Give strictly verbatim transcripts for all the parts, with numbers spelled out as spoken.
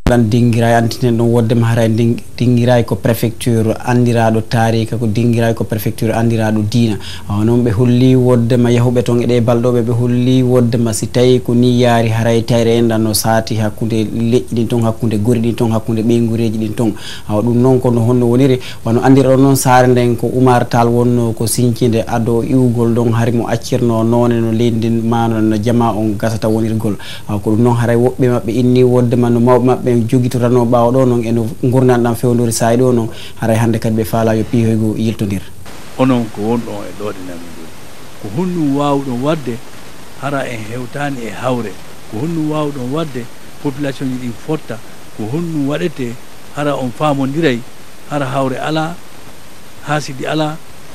dan dingiray antinen ɗon woddema haray dingiray ko préfecture andiraɗo tarika ko dingiray ko préfecture andiraɗo diina awa noon ɓe holli woddema yahuɓe toon eɗe balɗoɓe ɓe holli woddema si tawi ko ni yaari haray tayre enɗan no saati hakkude leƴƴi ɗin toon hakkude gori ɗin toon hakkude ɓeygureji ɗin toon awa ɗum noon kono honno woniri wano andiraɗo noon saare nden ko Oumar Tall wonno ko sinkide ado iwgol ɗon haari mo accirno noone no leydi ndin mano no jama on gasata wonirgol awa ko ɗum noon haray woɓɓe mabɓe inni woddema no mawɓe mabɓe jogitorano ɓawa ɗo noon eno gurdanɗam fewdori sayi ɗo noon haray hande kadi ɓe faala yo piihoygo yiltodir onon ko wonɗon e ɗoɗinami ɗum ko honɗum wawɗon wadde hara en hewtani e hawre ko honɗum wawɗon wadde population ji ɗin fotta ko honɗum waɗete hara on famodiray hara hawre ala haasidi ala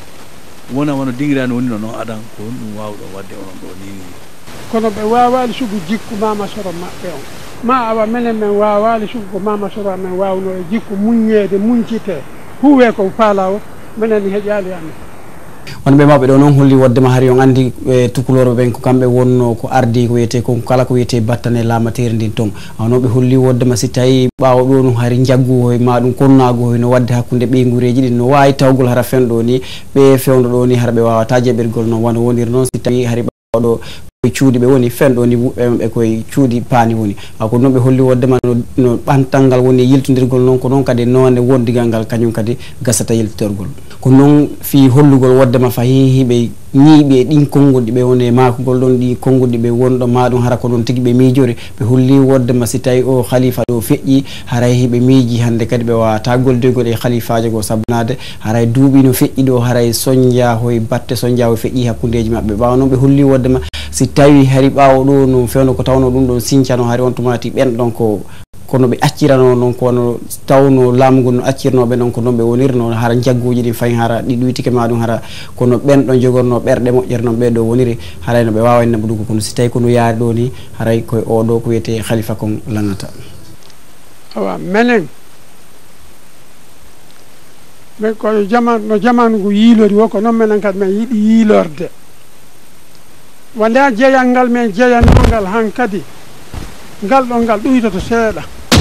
wona wono dinguirani wonino noon aɗan ko honɗum wawɗon wadde onon ɗo ni kono ɓe wawali sugu jikku mama soro maɓɓe on ma awa menen men wawali sugu ko mama soro men wawno e jikku muññede muñcite huwe ko faala o minen heƴali amen wonɓe mawɓe ɗo noon holli woddema haari on andi e tukuloroɓe ɓen ko kamɓe wonno ko ardi ko wiyete ko kala ko wiyete battane lamatere ndin toon awno ɓe holli woddema si tawi ɓawa ɗo no haari jagguhoy ma ɗum konnagohoy no wadde hakkude ɓeygureji ɗin no wawi tawgol hara fenɗo ni ɓe fewdo ɗo ni hara ɓe wawata jeɓirgol noon wano woniri noon si tawi haari ɓawaɗo cuuɗi ɓe woni fenɗo ni wuɓɓe ɓe koye cuuɗi paani woni aw ko noon ɓe holli woddema no ɓantal ngal woni yiltodirgol noon ko noon kadi nonne wondigal ngal kañum kadi gasata yiltodirgol ko noon fi hollugol woddema fayi hiɓe ñiiɓe ɗin konngol ɗiɓe woni e makugol ɗon ɗi konngol ɗiɓe wonɗo maɗum hara ko ɗon tigui ɓe miijori ɓe holli woddema si tawi o khalifa ɗo feƴƴi haray hiɓe miiji hande kadi ɓe wawata goldirgol e khalifaji go sabnade haray duuɓi no feƴƴi ɗo haray soñdia hoye batte soñdia hoye feƴƴi hakkudeji mabɓe ɓawa noon ɓe holli woddema si tawi hari ɓawo ɗo no fewno ko tawno ɗum ɗon sincano hari on tumati ɓen ɗon ko kono ɓe accirano noon kono tawno laamugol no accirnoɓe noon ko noon ɓe wonirno hara jagguji ɗin fayi hara ɗi ɗuytike ma ɗum hara kono ɓen ɗon jogorno ɓerɗe moƴƴere noon ɓeɗo woniri haray no ɓe wawa naɓa ɗugo kono si tawi kono yaari ɗo ni haray koye oɗo ko wiyete khalifa kon langata awa menen ɓe koye jaman no jamanu ngu yiilori wo ko noon menen kadi men yiiɗi yiilorde wonde a jeeyal ngal men jeeyannogal han kadi ngal ɗon ngal ɗuytoto seeɗa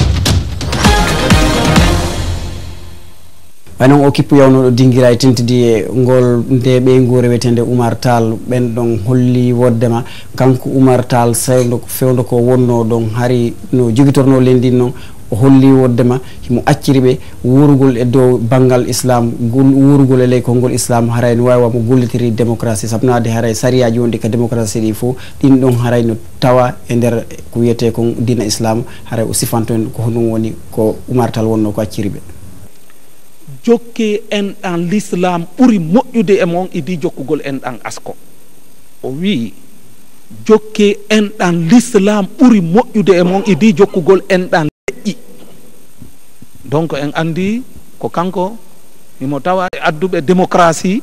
way noon o kippu yawnoɗo dinguira e tentidi e ngol nde ɓeygu rewetende Oumar Tall ɓen ɗon holli woddema kanko Oumar Tall sewdo fewdo ko wonno ɗon hari no jogitorno lendin noon o holli woddema himo acciri ɓe wurgol e dow banggal islam wurgol e ley konngol islam haray no wawi wamo gollitiri démocratie sabnade haray sariyaji wonɗi ka démocratie ɗi fo ɗin ɗon haray no tawa e nder ko wiyete kon dina islam haray o sifanto en ko honum woni ko Oumar Tall wonno ko acciri ɓe jokke en ɗan l'islam ɓuri moƴƴude e mon idi jokkugol en ɗan asko o wi jokke en ɗan l'islam ɓuri moƴƴude e mon idi jokkugol en ɗan leƴƴi donc en andi ko kanko himo tawa e adduɓe démocratie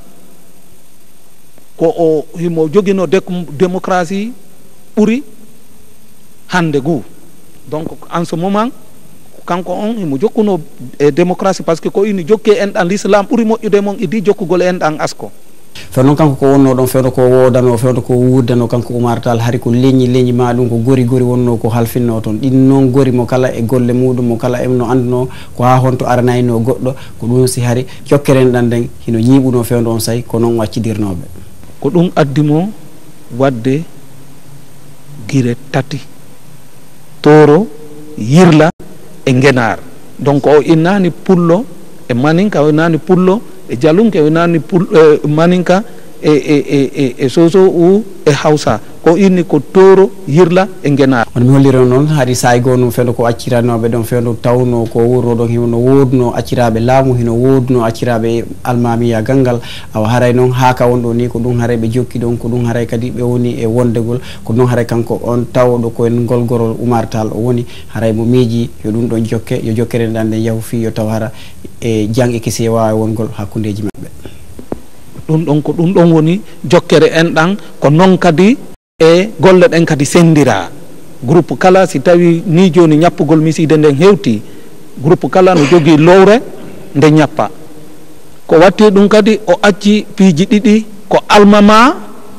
ko o himo jogino démocratie ɓuri hande guu donc en ce moment kanko on himo jokkuno e démocratie par ce que ko ini jokke en ɗan l'islam ɓuri moƴƴude mon idi jokkugol en ɗan asko few noon kanko ko wonno ɗon fewno ko wodano fewno ko wurdano kanko Oumar Tall hari ko leññi leññi ma ɗum ko gori gori wonno ko halfinno toon ɗin noon gori mo kala e golle muɗum mo kala emno anduno ko ha honto aranayno goɗɗo ko ɗum si hari jokkeren ɗan nden hino ñiɓuno fewno on sayi ko noon waccidirnoɓe ko ɗum addimo wadde guire tati toro yirla e ngenar donc o innani pullo e maninka o innani pullo e jalunke o innani pullo e maninka e e e e soso u e hausa ko inni ko toro yirla e ngenar on mi holliri noon hari sayi goo no fewno ko acciranoɓe ɗon fewno tawno ko wurno ɗon hino wodno acciraɓe laamu hino wodno acciraɓe almamiya gangal awa haray noon haaka wonɗo ni ko ɗum haray ɓe jokki ɗon ko ɗum haray kadi ɓe woni e wondegol ko ɗum haray kanko on tawɗo koyen ngolgorol Oumar Tall o woni haray mo miiji yo ɗum ɗon jokke yo jokkere ɗan nde yahu fi yo taw hara e jang e kisi e wawa wongol hakkudeji maɓɓe ɗum ɗon ko ɗum ɗon woni jokkere en ɗan ko noon kadi e golle ɗen kadi sendira groupe kala si tawi ni joni ñappugol miside nden hewti groupe kala no jogui lowre nde ñappa ko watti ɗum kadi o acci piiji ɗiɗi ko almama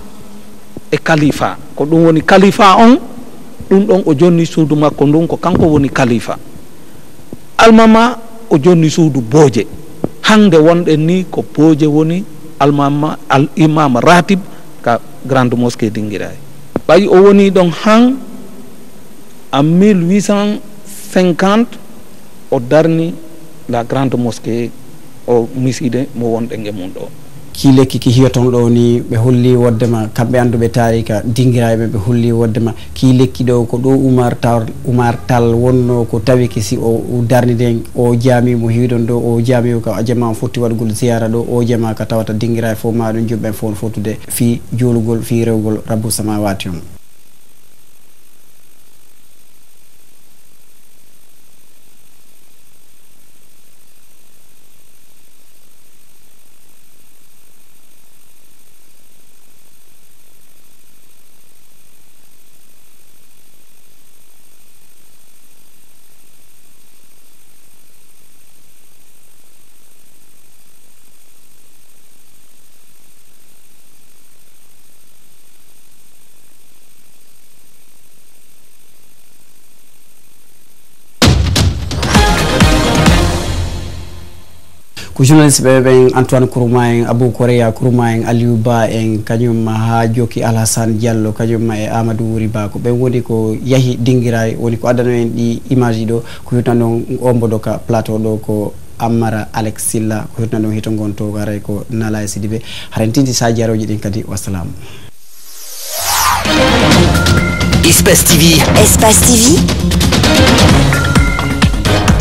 e khalifa ko ɗum woni khalifa on ɗum ɗon o jonni suudu makko ndun ko kanko woni khalifa almama o jonni suudu booje hande wonɗen ni ko booje woni almama al imam ratib ka grande mosquée Dinguiraye ɓayi o woni ɗon han en mille huit cent cinquante o darni la grande mosquée o miside mo wonɗen e mum ɗo ki lekki ki hiyoton ɗo ni ɓe holli woddema kamɓe anduɓe tarika Dinguiraye ɓe holli woddema ki lekki ɗo ko ɗo Oumar Tall Oumar Tall wonno ko tawi ki si o darniden o jaamimo hiwɗon ɗo o jaamimo ka jama fotti waɗgol ziyara ɗo o jama ka tawata Dinguiraye fof maɗum jumɓen fof fottude fi jolugol fi rewgol rabbu samawati on. ko journaliste ɓe ɓen Antoine Kourouma en Abou Korea Kourouma en Aliou Ba en kañum ha Joki Alassane Diallo kañum e Amadou Wuri Ba ko ɓen woni ko yahi Dinguiraye woni ko addano en ɗi image ɗi ɗo ko hirtan ɗon ombodo ka plateau ɗo ko Amara Alex Silla ko hirtan ɗon hito gon to garay ko Nala Sidibé haren tinti sa jaroji ɗin kadi wassalamu. Espace T V. Espace T V.